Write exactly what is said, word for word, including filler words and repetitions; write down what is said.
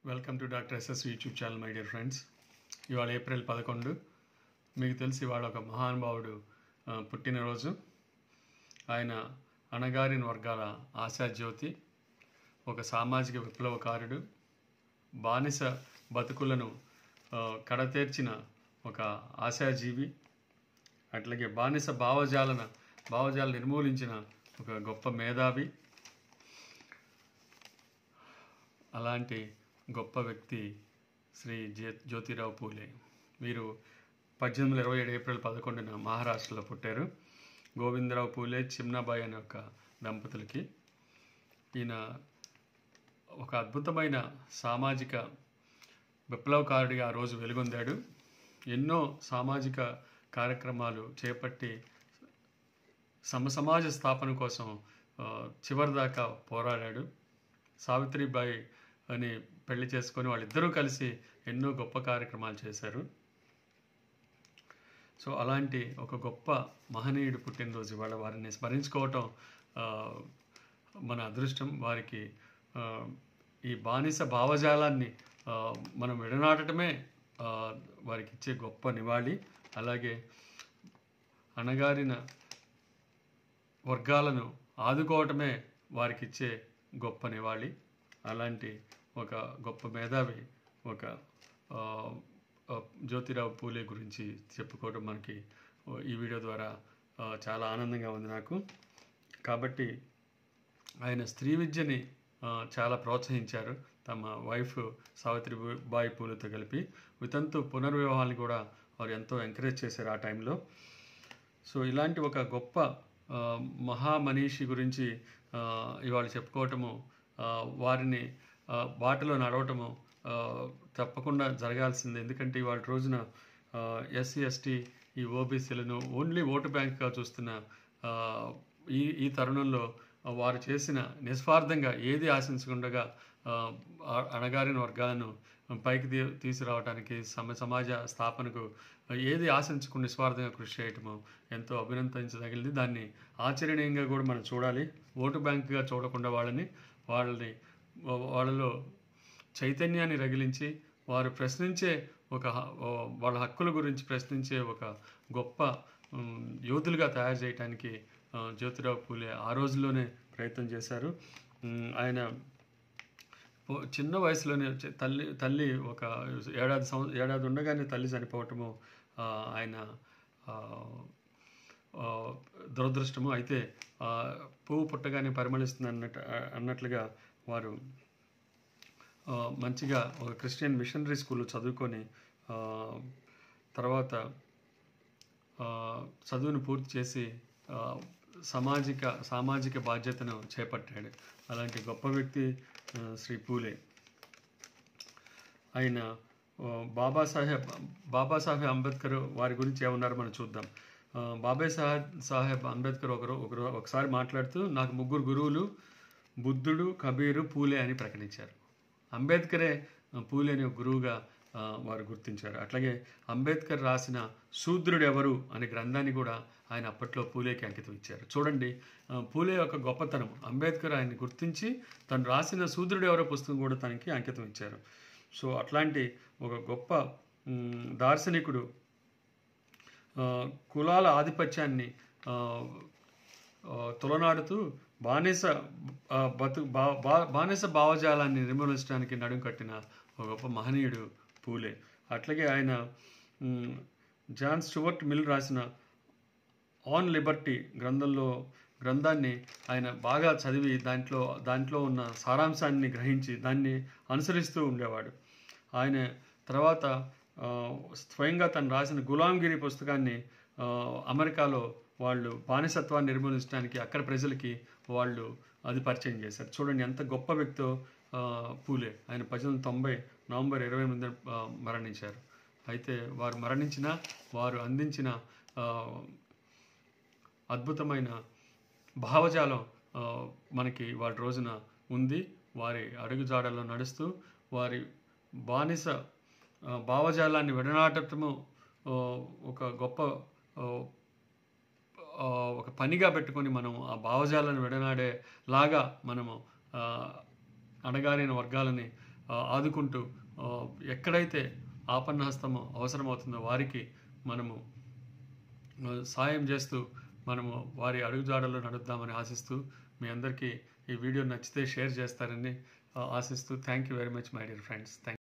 Welcome to doctor SS YouTube channel my dear friends. ఇవాళ April పదకొండు. మీకు తెలిసి ఇవాళ ఒక మహానుభావుడు పుట్టినరోజు. ఆయన అణగారిన వర్గాల ఆశాజ్యోతి, ఒక సామాజిక విప్లవకారుడు, బానిస బతుకులను కడతేర్చిన ఒక ఆశాజీవి, అట్లాగే బానిస భావజాలన భావజాలను నిర్మూలించిన ఒక గొప్ప మేధావి. అలాంటి గొప్ప వ్యక్తి శ్రీ జ్యోతిరావు పూలే. వీరు పద్దెనిమిది వందల ఇరవై ఏడు ఏప్రిల్ పదకొండున మహారాష్ట్రలో పుట్టారు. గోవిందరావు పూలే, చిమ్నాబాయి అనే ఒక దంపతులకి. ఈయన ఒక అద్భుతమైన సామాజిక విప్లవకారుడిగా ఆ రోజు వెలుగొందాడు. ఎన్నో సామాజిక కార్యక్రమాలు చేపట్టి సమసమాజ స్థాపన కోసం చివరిదాకా పోరాడాడు. సావిత్రిబాయి అని పెళ్లి చేసుకొని వాళ్ళిద్దరూ కలిసి ఎన్నో గొప్ప కార్యక్రమాలు చేశారు. సో అలాంటి ఒక గొప్ప మహనీయుడు పుట్టినరోజు ఇవాళ. వారిని స్మరించుకోవటం మన అదృష్టం. వారికి ఈ బానిస భావజాలాన్ని మనం విడనాటమే వారికి ఇచ్చే గొప్ప నివాళి. అలాగే అణగారిన వర్గాలను ఆదుకోవటమే వారికి ఇచ్చే గొప్ప నివాళి. అలాంటి ఒక గొప్ప మేధావి, ఒక జ్యోతిరావు పూలే గురించి చెప్పుకోవడం మనకి ఈ వీడియో ద్వారా చాలా ఆనందంగా ఉంది నాకు. కాబట్టి ఆయన స్త్రీ విద్యని చాలా ప్రోత్సహించారు. తమ వైఫ్ సావిత్రిబాయి పూలేతో కలిపి వితంతు పునర్వివాహాన్ని కూడా వారు ఎంతో ఎంకరేజ్ చేశారు ఆ టైంలో. సో ఇలాంటి ఒక గొప్ప మహామనీషి గురించి ఇవాళ చెప్పుకోవటము, వారిని బాటలో నడవటము తప్పకుండా జరగాల్సిందే. ఎందుకంటే ఇవాళ రోజున ఎస్సీ ఎస్టీ ఈ ఓబీసీలను ఓన్లీ ఓటు బ్యాంక్గా చూస్తున్న ఈ ఈ తరుణంలో వారు చేసిన నిస్వార్థంగా ఏది ఆశించకుండా అణగారిన వర్గాలను పైకి తీ తీసుకురావడానికి సమ సమాజ స్థాపనకు ఏది ఆశించకుండా నిస్వార్థంగా కృషి చేయటము ఎంతో అభినందించదగినది. దాన్ని ఆచరణీయంగా కూడా మనం చూడాలి. ఓటు బ్యాంకుగా చూడకుండా వాళ్ళని వాళ్ళని వాళ్ళలో చైతన్యాన్ని రగిలించి వారు ప్రశ్నించే ఒక వాళ్ళ హక్కుల గురించి ప్రశ్నించే ఒక గొప్ప యోధులుగా తయారు చేయడానికి జ్యోతిరావు పూలే ఆ రోజుల్లోనే ప్రయత్నం చేశారు. ఆయన చిన్న వయసులోనే తల్లి తల్లి ఒక ఏడాది సంవ ఏడాది ఉండగానే తల్లి చనిపోవటము ఆయన దురదృష్టము. అయితే పువ్వు పుట్టగానే పరిమళిస్తుంది అన్నట్టు అన్నట్లుగా వారు మంచిగా ఒక క్రిస్టియన్ మిషనరీ స్కూల్లో చదువుకొని తర్వాత చదువును పూర్తి చేసి సామాజిక సామాజిక బాధ్యతను చేపట్టాడు. అలాంటి గొప్ప వ్యక్తి శ్రీ పూలే. ఆయన బాబాసాహెబ్ బాబాసాహెబ్ అంబేద్కర్ వారి గురించి ఏమన్నారో మనం చూద్దాం. బాబాయ్ సాహెబ్ సాహెబ్ అంబేద్కర్ ఒకరు ఒకరు ఒకసారి మాట్లాడుతూ నాకు ముగ్గురు గురువులు బుద్ధుడు, కబీరు, పూలే అని ప్రకటించారు. అంబేద్కరే పూలేని ఒక గురువుగా వారు గుర్తించారు. అట్లాగే అంబేద్కర్ రాసిన శూద్రుడు ఎవరు అనే గ్రంథాన్ని కూడా ఆయన అప్పట్లో పూలేకి అంకితం ఇచ్చారు. చూడండి, పూలే యొక్క గొప్పతనం. అంబేద్కర్ ఆయన్ని గుర్తించి తను రాసిన శూద్రుడు ఎవరో పుస్తకం కూడా తనకి అంకితం ఇచ్చారు. సో అట్లాంటి ఒక గొప్ప దార్శనికుడు కులాల ఆధిపత్యాన్ని తొలనాడుతూ బానిస బతు బా బానిస భావజాలాన్ని నిర్మూలించడానికి నడుం కట్టిన ఒక గొప్ప మహనీయుడు పూలే. అట్లాగే ఆయన జాన్ స్టూవర్ట్ మిల్ రాసిన ఆన్ లిబర్టీ గ్రంథంలో గ్రంథాన్ని ఆయన బాగా చదివి దాంట్లో దాంట్లో ఉన్న సారాంశాన్ని గ్రహించి దాన్ని అనుసరిస్తూ ఉండేవాడు. ఆయన తర్వాత స్వయంగా తను రాసిన గులాంగిరి పుస్తకాన్ని అమెరికాలో వాళ్ళు బానిసత్వాన్ని నిర్మూలించడానికి అక్కడ ప్రజలకి వాళ్ళు అది పరిచయం చేశారు. చూడండి ఎంత గొప్ప వ్యక్తో పూలే. ఆయన పద్దెనిమిది వందల తొంభై నవంబర్ ఇరవై ఎనిమిదిన మరణించారు. అయితే వారు మరణించిన వారు అందించిన అద్భుతమైన భావజాలం మనకి వారి రోజున ఉంది. వారి అడుగుజాడల్లో నడుస్తూ వారి బానిస భావజాలాన్ని విడనాటము ఒక గొప్ప ఒక పనిగా పెట్టుకొని మనం ఆ భావజాలను విడనాడేలాగా మనము అణగారిన వర్గాలని ఆదుకుంటూ ఎక్కడైతే ఆపన్నహస్తము అవసరమవుతుందో వారికి మనము సాయం చేస్తూ మనము వారి అడుగుజాడల్లో నడుద్దామని ఆశిస్తూ మీ అందరికీ ఈ వీడియో నచ్చితే షేర్ చేస్తారని ఆశిస్తూ thank you very much my dear friends. Thank